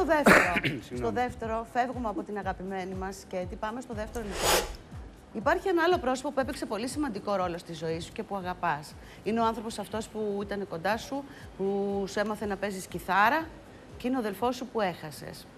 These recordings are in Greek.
δεύτερο. Στο δεύτερο, φεύγουμε από την αγαπημένη μας και πάμε στο δεύτερο λοιπόν. Υπάρχει ένα άλλο πρόσωπο που έπαιξε πολύ σημαντικό ρόλο στη ζωή σου και που αγαπάς. Είναι ο άνθρωπος αυτός που ήταν κοντά σου, που σου έμαθε να παίζεις κιθάρα και είναι ο αδελφός σου που έχασες.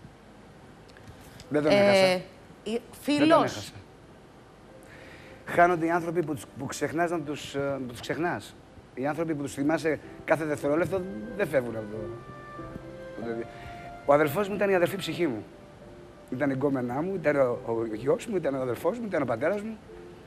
Δεν τον έχασα. Φίλος. Δεν τον έχασα. Χάνονται οι άνθρωποι που ξεχνάς να τους ξεχνάς. Οι άνθρωποι που τους θυμάσαι κάθε δευτερόλεπτο δεν φεύγουν από το... Ο αδελφός μου ήταν η αδελφή ψυχή μου. Ήταν η γκόμενά μου, ήταν ο γιος μου, ήταν ο αδελφός μου, ήταν ο πατέρας μου.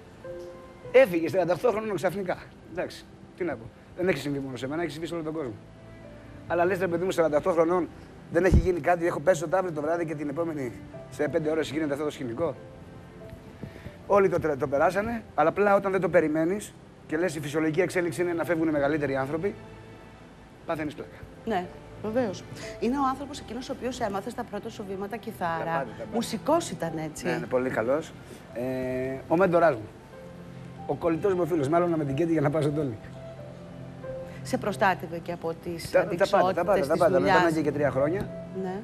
Έφυγε 38 χρόνων ξαφνικά. Εντάξει, τι να πω. Δεν έχει συμβεί μόνο σε μένα, έχει συμβεί σε όλο τον κόσμο. Αλλά λες, ρε παιδί μου, 48 χρονών δεν έχει γίνει κάτι. Έχω πέσει στο τάβλι το βράδυ και την επόμενη σε 5 ώρες γίνεται αυτό το σκηνικό. Όλοι το περάσανε, αλλά απλά όταν δεν το περιμένεις και λες η φυσιολογική εξέλιξη είναι να φεύγουν οι μεγαλύτεροι άνθρωποι, παθαίνεις πλάκα. Ναι. Βεβαίως. Είναι ο άνθρωπος εκείνος ο οποίος έμαθε στα πρώτα σου βήματα κιθάρα. Μουσικός ήταν έτσι. Ναι, είναι πολύ καλός. Ο μέντορας μου. Ο κολλητός μου φίλος. Μάλλον με την Κέντη για να πάω στο Τόλι. Σε προστάτευε και από τις αντικσότητες τα πάντα. Μετά και 3 χρόνια. Ναι.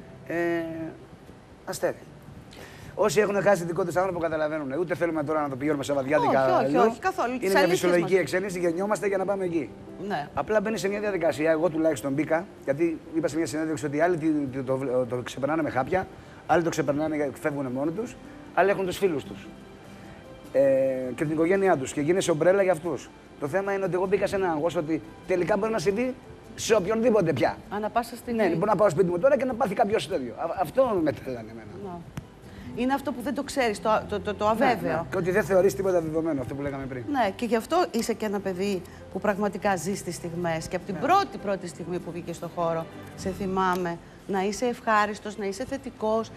Αστέρι. Όσοι έχουν χάσει δικό τους άνθρωπο καταλαβαίνουν. Ούτε θέλουμε τώρα να το πηγαίνουμε σε βαδιάδικα. Όχι, καθόλου. Είναι μια φυσιολογική εξέλιξη, γεννιόμαστε για να πάμε εκεί. Ναι. Απλά μπαίνει σε μια διαδικασία. Εγώ τουλάχιστον μπήκα, γιατί είπα σε μια συνέντευξη ότι άλλοι το ξεπερνάνε με χάπια, άλλοι το ξεπερνάνε και φεύγουν μόνοι τους, άλλοι έχουν τους φίλους τους και την οικογένειά τους και γίνεσαι ομπρέλα για αυτούς. Το θέμα είναι ότι εγώ μπήκα σε ένα άγχος ότι τελικά μπορεί να συμβεί σε οποιονδήποτε πια. Ανά πάσα στιγμή. Ναι, μπορεί να πάω σπίτι μου τώρα και να πάθει κάποιο τέτοιο. Αυτό με τρέλανε εμένα. Είναι αυτό που δεν το ξέρεις, το αβέβαιο. Ναι. Και ότι δεν θεωρείς τίποτα δεδομένο, αυτό που λέγαμε πριν. Ναι, και γι' αυτό είσαι και ένα παιδί που πραγματικά ζει τις στιγμές. Και από την πρώτη στιγμή που βγήκε στον χώρο, σε θυμάμαι να είσαι ευχάριστος, να είσαι θετικός,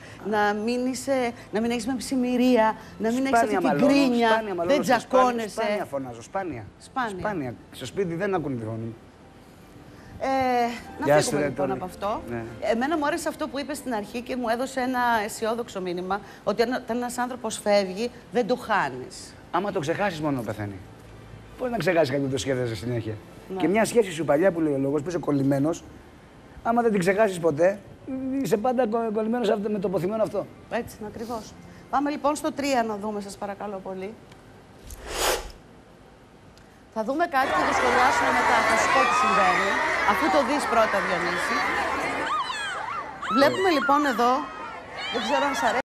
να μην έχεις με ψημυρία, να μην έχεις αυτή την κρίνια, δεν τζακώνεσαι. Σπάνια φωνάζω, σπάνια. Στο σπίτι δεν ακούνε τη φωνή μου. Να φύγουμε λοιπόν από αυτό. Ναι. Εμένα μου άρεσε αυτό που είπες στην αρχή και μου έδωσε ένα αισιόδοξο μήνυμα ότι όταν ένας άνθρωπος φεύγει, δεν το χάνεις. Άμα το ξεχάσεις μόνο πεθαίνει. Πώς να ξεχάσεις κάτι που το σκέφτεσαι συνέχεια. Ναι. Και μια σχέση σου παλιά που λέει ο λόγος που είσαι κολλημένος, άμα δεν την ξεχάσεις ποτέ, είσαι πάντα κολλημένος με το αποθυμένο αυτό. Έτσι, ακριβώς. Πάμε λοιπόν στο 3 να δούμε, σας παρακαλώ πολύ. Θα δούμε κάτι και το σχολιάσουμε μετά. Θα σου πω τι συμβαίνει. Αφού το δεις πρώτα, Διονύση. Βλέπουμε λοιπόν εδώ, δεν ξέρω αν σ' αρέσει.